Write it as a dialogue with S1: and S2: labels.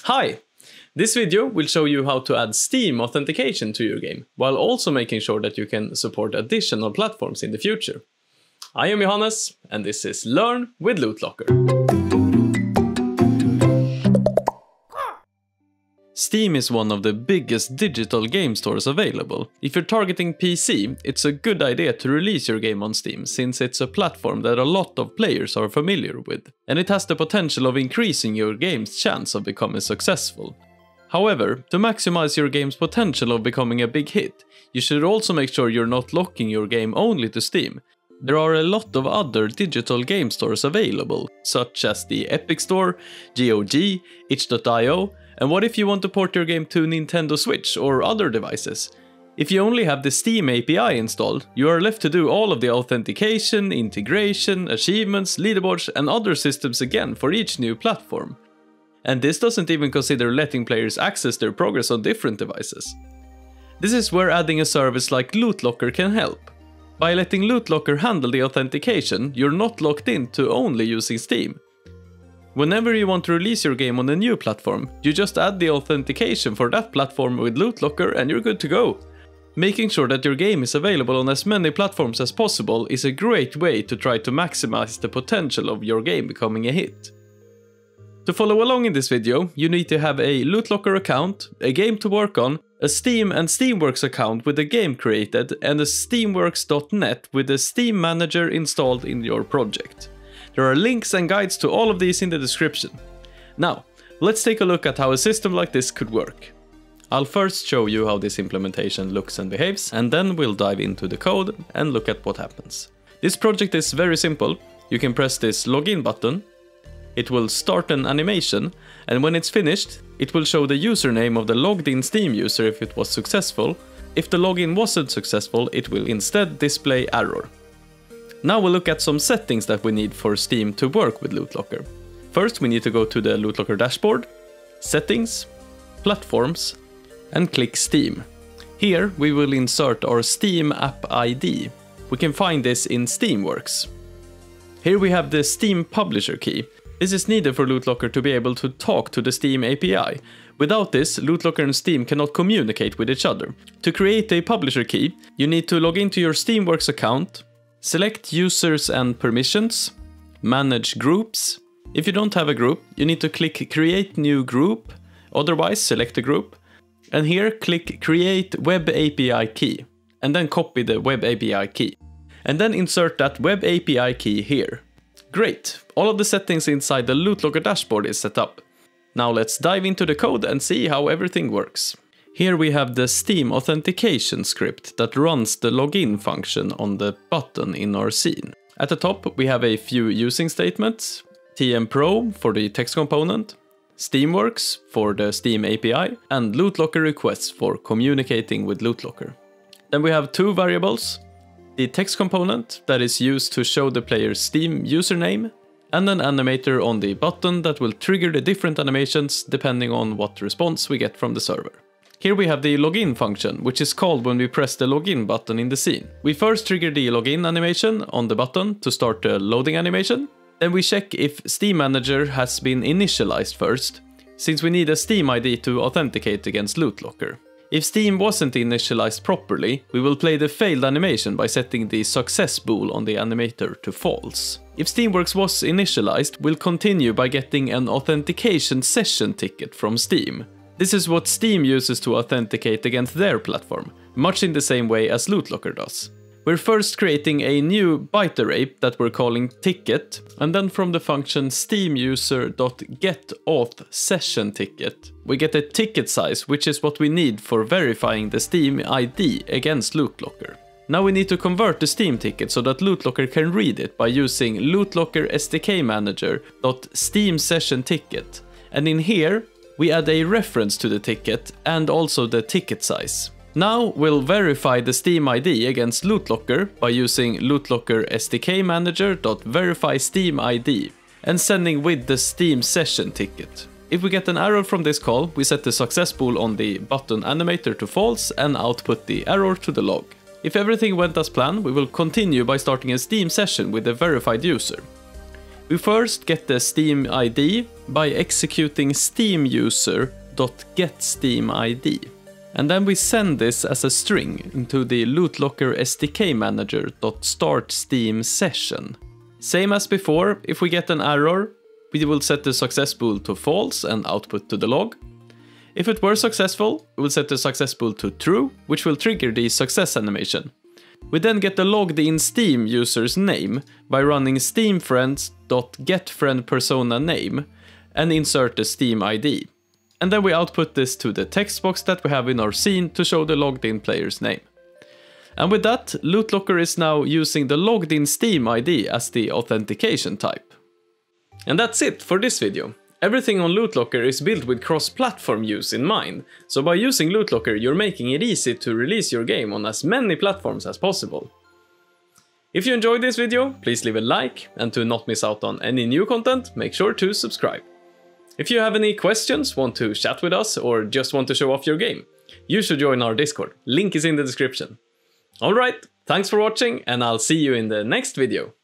S1: Hi! This video will show you how to add Steam authentication to your game, while also making sure that you can support additional platforms in the future. I am Johannes, and this is Learn with LootLocker. Steam is one of the biggest digital game stores available. If you're targeting PC, it's a good idea to release your game on Steam, since it's a platform that a lot of players are familiar with, and it has the potential of increasing your game's chance of becoming successful. However, to maximize your game's potential of becoming a big hit, you should also make sure you're not locking your game only to Steam. There are a lot of other digital game stores available, such as the Epic Store, GOG, itch.io, and what if you want to port your game to Nintendo Switch or other devices? If you only have the Steam API installed, you are left to do all of the authentication, integration, achievements, leaderboards, and other systems again for each new platform. And this doesn't even consider letting players access their progress on different devices. This is where adding a service like LootLocker can help. By letting LootLocker handle the authentication, you're not locked into only using Steam. Whenever you want to release your game on a new platform, you just add the authentication for that platform with LootLocker and you're good to go. Making sure that your game is available on as many platforms as possible is a great way to try to maximize the potential of your game becoming a hit. To follow along in this video, you need to have a LootLocker account, a game to work on, a Steam and Steamworks account with a game created, and a Steamworks.net with a Steam manager installed in your project. There are links and guides to all of these in the description. Now, let's take a look at how a system like this could work. I'll first show you how this implementation looks and behaves, and then we'll dive into the code and look at what happens. This project is very simple. You can press this login button. It will start an animation, and when it's finished, it will show the username of the logged in Steam user if it was successful. If the login wasn't successful, it will instead display error. Now we'll look at some settings that we need for Steam to work with LootLocker. First, we need to go to the LootLocker dashboard, Settings, Platforms, and click Steam. Here we will insert our Steam app ID. We can find this in Steamworks. Here we have the Steam publisher key. This is needed for LootLocker to be able to talk to the Steam API. Without this, LootLocker and Steam cannot communicate with each other. To create a publisher key, you need to log into your Steamworks account, select Users and Permissions, Manage Groups. If you don't have a group, you need to click Create New Group, otherwise select a group, and here click Create Web API Key, and then copy the Web API key, and then insert that Web API key here. Great, all of the settings inside the LootLocker dashboard is set up. Now let's dive into the code and see how everything works. Here we have the Steam authentication script that runs the login function on the button in our scene. At the top we have a few using statements, tmpro for the text component, Steamworks for the Steam API, and LootLocker requests for communicating with LootLocker. Then we have two variables, the text component that is used to show the player's Steam username, and an animator on the button that will trigger the different animations depending on what response we get from the server. Here we have the login function, which is called when we press the login button in the scene. We first trigger the login animation on the button to start the loading animation. Then we check if Steam Manager has been initialized first, since we need a Steam ID to authenticate against LootLocker. If Steam wasn't initialized properly, we will play the failed animation by setting the success bool on the animator to false. If Steamworks was initialized, we'll continue by getting an authentication session ticket from Steam. This is what Steam uses to authenticate against their platform, much in the same way as LootLocker does. We're first creating a new byte array that we're calling ticket, and then from the function steamuser.getAuthSessionTicket, we get a ticket size, which is what we need for verifying the Steam ID against LootLocker. Now we need to convert the Steam ticket so that LootLocker can read it by using LootLocker SDK Manager.SteamSessionTicket, and in here we add a reference to the ticket and also the ticket size. Now we'll verify the Steam ID against LootLocker by using LootLocker SDK Manager.VerifySteamID and sending with the Steam session ticket. If we get an error from this call, we set the success bool on the button animator to false and output the error to the log. If everything went as planned, we will continue by starting a Steam session with the verified user. We first get the Steam ID by executing steamuser.getSteamID. And then we send this as a string into the LootLocker SDK manager.startSteamSession. Same as before, if we get an error, we will set the success pool to false and output to the log. If it were successful, we will set the success pool to true, which will trigger the success animation. We then get the logged in Steam user's name by running steamfriends.getFriendPersonaName and insert the Steam ID. And then we output this to the text box that we have in our scene to show the logged in player's name. And with that, LootLocker is now using the logged in Steam ID as the authentication type. And that's it for this video. Everything on LootLocker is built with cross-platform use in mind, so by using LootLocker you're making it easy to release your game on as many platforms as possible. If you enjoyed this video, please leave a like, and to not miss out on any new content, make sure to subscribe. If you have any questions, want to chat with us, or just want to show off your game, you should join our Discord, link is in the description. Alright, thanks for watching, and I'll see you in the next video.